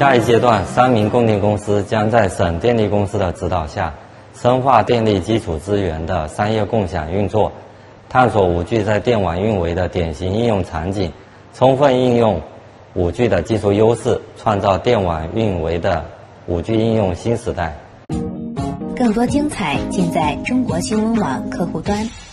下一阶段，3名供电公司将在省电力公司的指导下，深化电力基础资源的商业共享运作，探索5G在电网运维的典型应用场景，充分应用5G的技术优势，创造电网运维的5G应用新时代。 更多精彩尽在中国新闻网客户端。